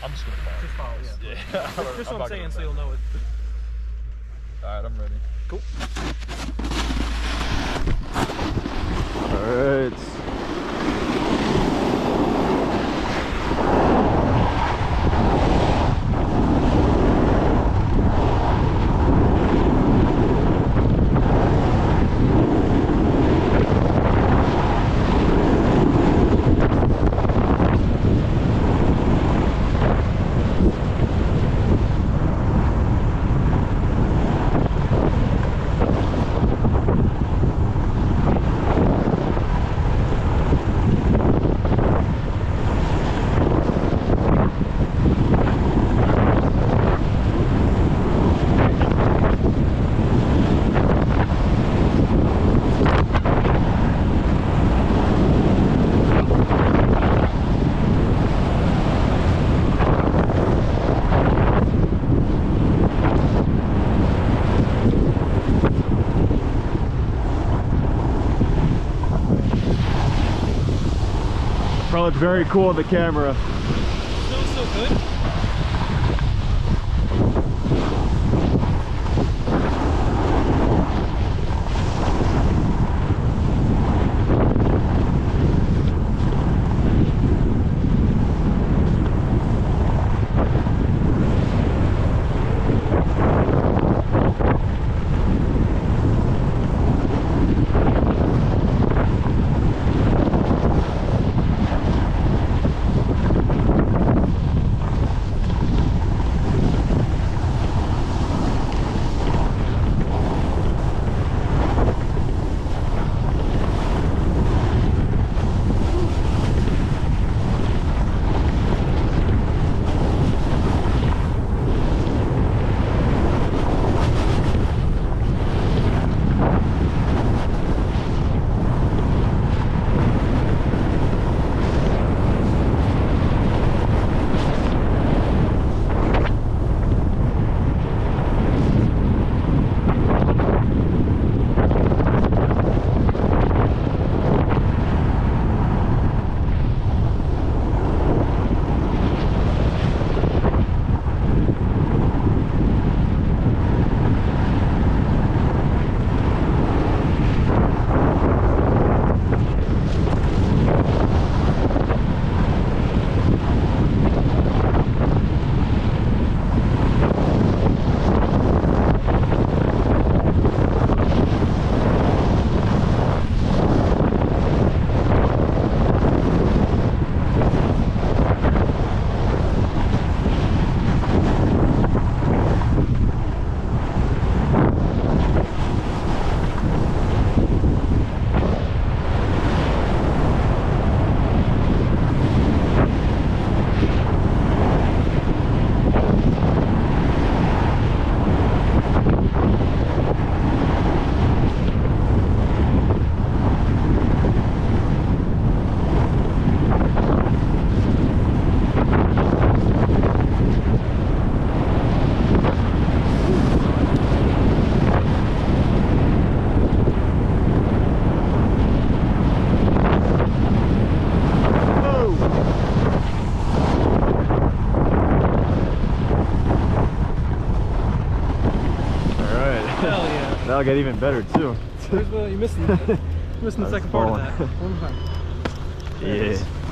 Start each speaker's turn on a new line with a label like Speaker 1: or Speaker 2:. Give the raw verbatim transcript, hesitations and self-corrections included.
Speaker 1: I'm just gonna follow.
Speaker 2: Just follow, yeah.
Speaker 1: Yeah.
Speaker 2: Just, just what I'm saying, so you'll know it.
Speaker 1: All right, I'm ready.
Speaker 2: Cool.
Speaker 3: All right. Probably look very cool on the camera.
Speaker 2: Still so good.
Speaker 3: That'll get even better too.
Speaker 2: Where's the, you're missing, you're missing the second part of that. One more time.
Speaker 3: Yeah.